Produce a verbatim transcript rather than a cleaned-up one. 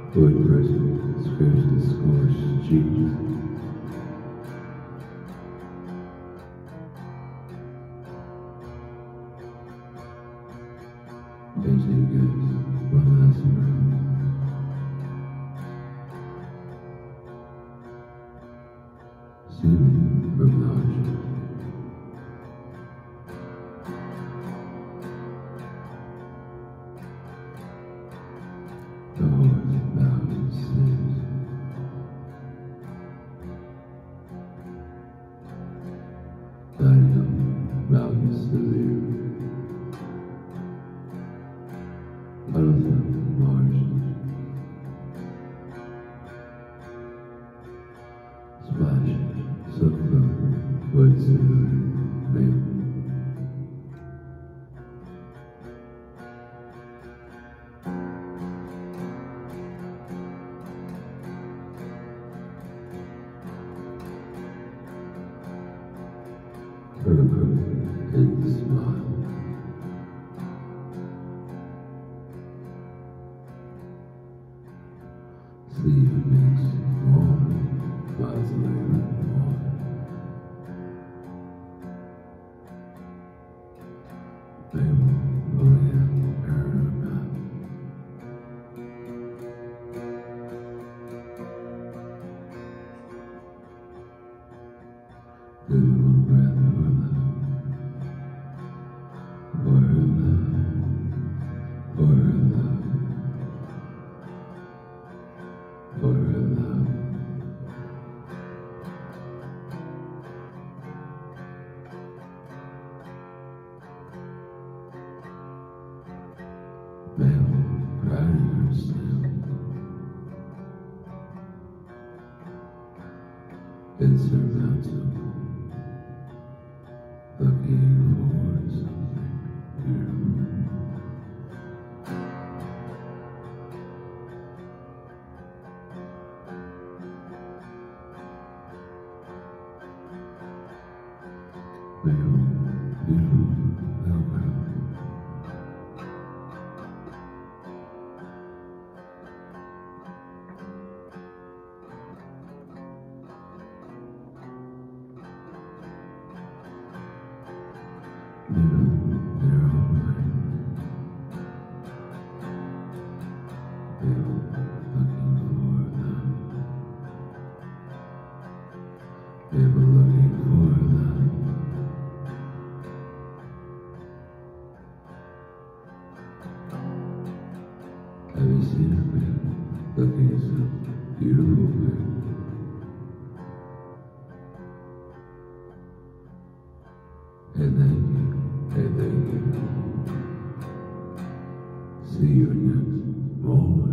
Wood person scrapes the scorched cheeks. They take it one last round. Soothing from nausea. The horse bows and slips. Lighting up mountains to leer. Puddles of margin. Splash, silk clover, wood silver, maple. Purple is the smile. Sleep makes warm, miles away from water. Maple, Lorraine, Paramount. Give one breath for love, for love, for love, for love. Male, riding her snail. It's her mountain, looking for something beautiful. Male, beautiful, Velcro. Little, narrow mind. Male, looking for them. Male, looking for them. Have you seen a man looking so beautiful, man? And then, and then, see you next morning.